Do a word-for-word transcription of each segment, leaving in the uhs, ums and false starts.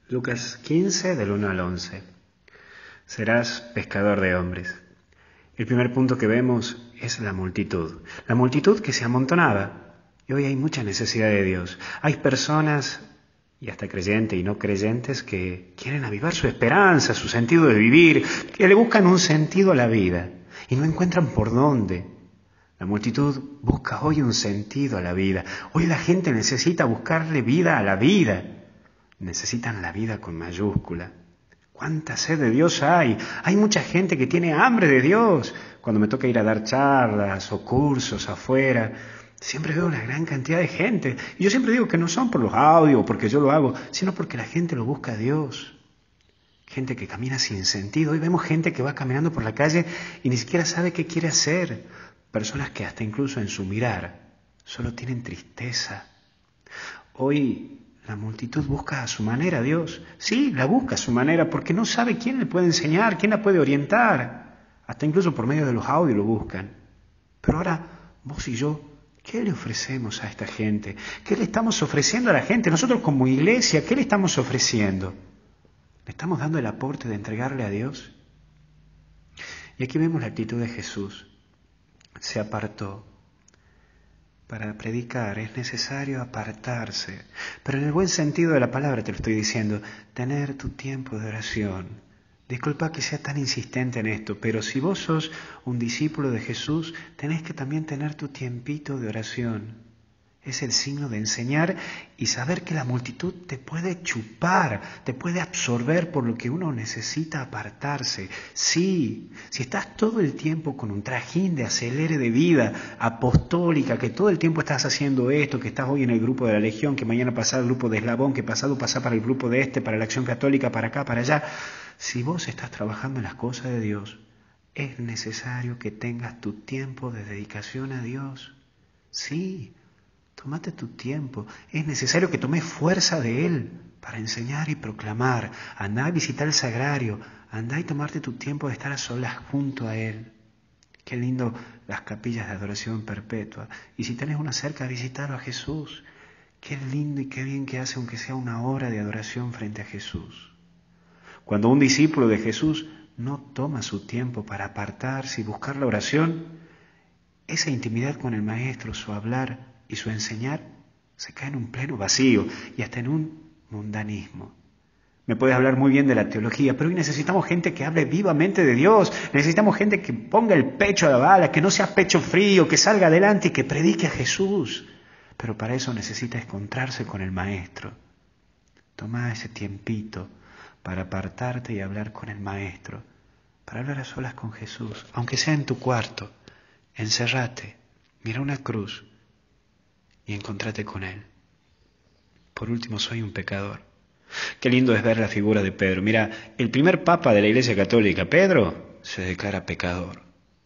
Lucas quince, del uno al once. Serás pescador de hombres. El primer punto que vemos es la multitud. La multitud que se amontonaba. Y hoy hay mucha necesidad de Dios. Hay personas, y hasta creyentes y no creyentes, que quieren avivar su esperanza, su sentido de vivir, que le buscan un sentido a la vida y no encuentran por dónde. La multitud busca hoy un sentido a la vida. Hoy la gente necesita buscarle vida a la vida. Necesitan la vida con mayúscula. ¿Cuánta sed de Dios hay? Hay mucha gente que tiene hambre de Dios. Cuando me toca ir a dar charlas o cursos afuera, siempre veo una gran cantidad de gente. Y yo siempre digo que no son por los audios, porque yo lo hago, sino porque la gente lo busca a Dios. Gente que camina sin sentido. Hoy vemos gente que va caminando por la calle y ni siquiera sabe qué quiere hacer. Personas que hasta incluso en su mirar solo tienen tristeza. Hoy la multitud busca a su manera a Dios. Sí, la busca a su manera porque no sabe quién le puede enseñar, quién la puede orientar. Hasta incluso por medio de los audios lo buscan. Pero ahora, vos y yo, ¿qué le ofrecemos a esta gente? ¿Qué le estamos ofreciendo a la gente? Nosotros como iglesia, ¿qué le estamos ofreciendo? ¿Le estamos dando el aporte de entregarle a Dios? Y aquí vemos la actitud de Jesús. Se apartó. Para predicar es necesario apartarse, pero en el buen sentido de la palabra te lo estoy diciendo, tener tu tiempo de oración. Disculpa que sea tan insistente en esto, pero si vos sos un discípulo de Jesús, tenés que también tener tu tiempito de oración. Es el signo de enseñar y saber que la multitud te puede chupar, te puede absorber, por lo que uno necesita apartarse. Sí, si estás todo el tiempo con un trajín de acelere de vida apostólica, que todo el tiempo estás haciendo esto, que estás hoy en el grupo de la Legión, que mañana pasás al grupo de Eslabón, que pasado pasás para el grupo de este, para la Acción Católica, para acá, para allá. Si vos estás trabajando en las cosas de Dios, es necesario que tengas tu tiempo de dedicación a Dios. Sí. Tómate tu tiempo. Es necesario que tomes fuerza de Él para enseñar y proclamar. Andá a visitar el sagrario. Andá y tomarte tu tiempo de estar a solas junto a Él. Qué lindo las capillas de adoración perpetua. Y si tenés una cerca, visitarlo a Jesús. Qué lindo y qué bien que hace, aunque sea una hora de adoración frente a Jesús. Cuando un discípulo de Jesús no toma su tiempo para apartarse y buscar la oración, esa intimidad con el Maestro, su hablar y su enseñar, se cae en un pleno vacío y hasta en un mundanismo. Me puedes hablar muy bien de la teología, pero hoy necesitamos gente que hable vivamente de Dios. Necesitamos gente que ponga el pecho a la bala, que no sea pecho frío, que salga adelante y que predique a Jesús. Pero para eso necesita encontrarse con el Maestro. Toma ese tiempito para apartarte y hablar con el Maestro, para hablar a solas con Jesús, aunque sea en tu cuarto. Encerrate, mira una cruz y encontrate con Él. Por último, soy un pecador. Qué lindo es ver la figura de Pedro. Mira, el primer papa de la Iglesia Católica, Pedro, se declara pecador.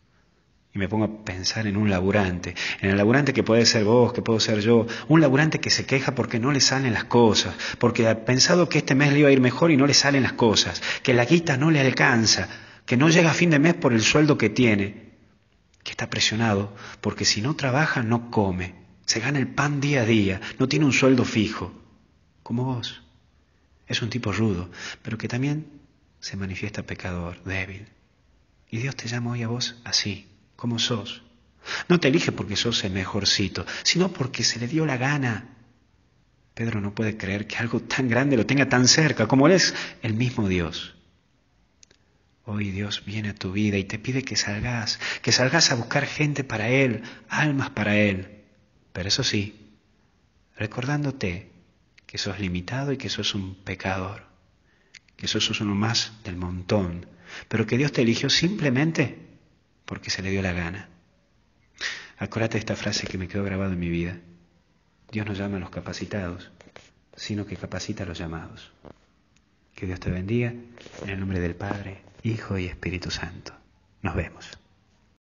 Y me pongo a pensar en un laburante, en el laburante que puede ser vos, que puedo ser yo, un laburante que se queja porque no le salen las cosas, porque ha pensado que este mes le iba a ir mejor y no le salen las cosas, que la guita no le alcanza, que no llega a fin de mes por el sueldo que tiene, que está presionado porque si no trabaja no come, se gana el pan día a día, no tiene un sueldo fijo, como vos. Es un tipo rudo, pero que también se manifiesta pecador, débil. Y Dios te llama hoy a vos así, como sos. No te elige porque sos el mejorcito, sino porque se le dio la gana. Pedro no puede creer que algo tan grande lo tenga tan cerca, como Él es el mismo Dios. Hoy Dios viene a tu vida y te pide que salgas, que salgas a buscar gente para Él, almas para Él. Pero eso sí, recordándote que sos limitado y que sos un pecador, que sos uno más del montón, pero que Dios te eligió simplemente porque se le dio la gana. Acordate de esta frase que me quedó grabada en mi vida. Dios no llama a los capacitados, sino que capacita a los llamados. Que Dios te bendiga, en el nombre del Padre, Hijo y Espíritu Santo. Nos vemos.